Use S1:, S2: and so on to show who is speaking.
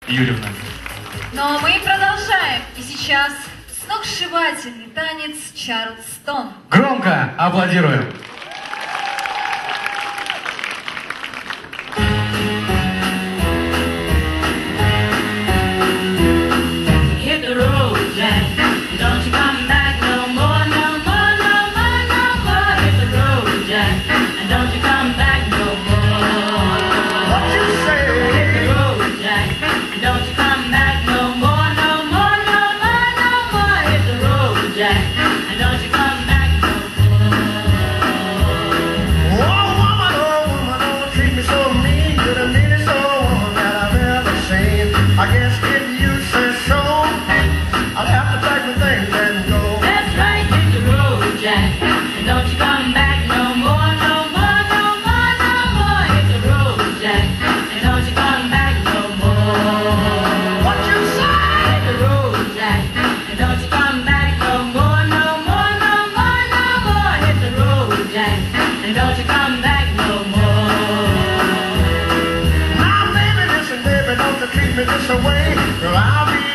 S1: Юрьевна.
S2: Ну а мы продолжаем. И сейчас сногсшибательный танец Чарльстон.
S1: Громко аплодируем.
S3: I guess if you say so, I'll have to pack my things and go.
S4: That's right, hit the road, Jack. And don't you come back no more, no more, no more, no more. Hit the road, Jack. And don't you come back no more.
S3: What you say?
S4: Hit the road, Jack. And don't you come back no more, no more, no more, no more. Hit the road, Jack. And don't you come back no more.
S3: Now, baby, listen, baby, don't you treat me this way. Girl, I'll be